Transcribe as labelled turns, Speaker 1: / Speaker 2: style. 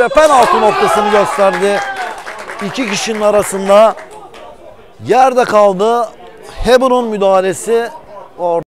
Speaker 1: ve penaltı noktasını gösterdi. İki kişinin arasında yerde kaldı. Heber'ın müdahalesi orada.